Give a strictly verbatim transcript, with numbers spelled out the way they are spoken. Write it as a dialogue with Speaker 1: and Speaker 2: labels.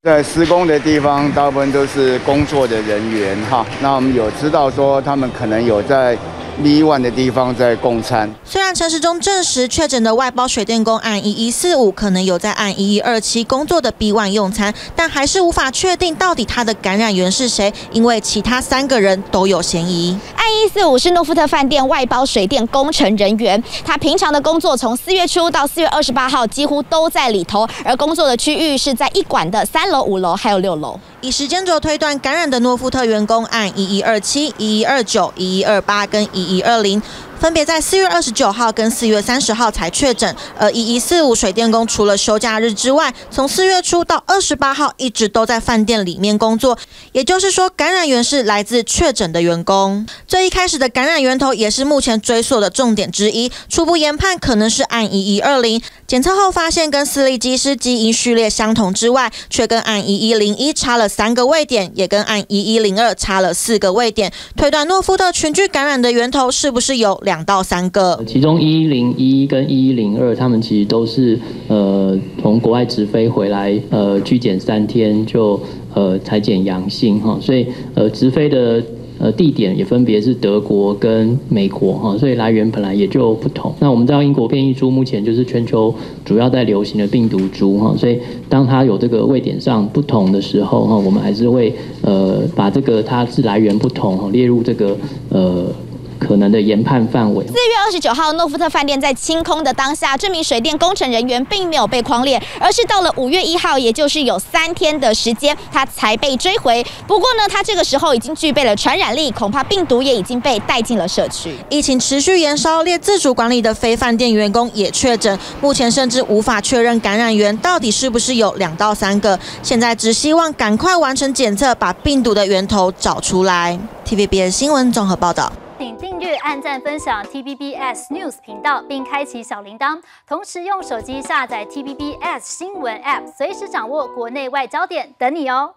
Speaker 1: 在施工的地方，大部分都是工作的人员哈。那我们有知道说，他们可能有在 B 一 的地方在供餐。
Speaker 2: 虽然陈时中证实确诊的外包水电工按一一四五可能有在按一一二七工作的 B 一 用餐，但还是无法确定到底他的感染源是谁，因为其他三个人都有嫌疑。
Speaker 3: 按一四五是诺富特饭店外包水电工程人员，他平常的工作从四月初到四月二十八号几乎都在里头，而工作的区域是在一馆的三楼、五楼还有六楼。
Speaker 2: 以时间轴推断，感染的诺富特员工按一一二七、一一二九、一一二八跟一一二零。 分别在四月二十九号跟四月三十号才确诊，而一一四五水电工除了休假日之外，从四月初到二十八号一直都在饭店里面工作，也就是说，感染源是来自确诊的员工。最一开始的感染源头也是目前追溯的重点之一，初步研判可能是按一一二零，检测后发现跟私立机师基因序列相同之外，却跟按一一零一差了三个位点，也跟按一一零二差了四个位点，推断诺富特群聚感染的源头是不是有 两到三个，
Speaker 4: 其中一一零一跟一一零二，他们其实都是呃从国外直飞回来，呃居检三天就呃采检阳性哈，所以呃直飞的呃地点也分别是德国跟美国哈，所以来源本来也就不同。那我们知道英国变异株目前就是全球主要在流行的病毒株哈，所以当它有这个位点上不同的时候哈，我们还是会呃把这个它是来源不同哈列入这个呃 可能的研判范围。
Speaker 3: 四月二十九号，诺富特饭店在清空的当下，这名水电工程人员并没有被匡列，而是到了五月一号，也就是有三天的时间，他才被追回。不过呢，他这个时候已经具备了传染力，恐怕病毒也已经被带进了社区。
Speaker 2: 疫情持续延烧，连自主管理的非饭店员工也确诊，目前甚至无法确认感染源到底是不是有两到三个。现在只希望赶快完成检测，把病毒的源头找出来。T V B S 新闻综合报道。
Speaker 5: 请订阅、按赞、分享 T V B S News 频道，并开启小铃铛。同时用手机下载 T V B S 新闻 App， 随时掌握国内外焦点，等你哦。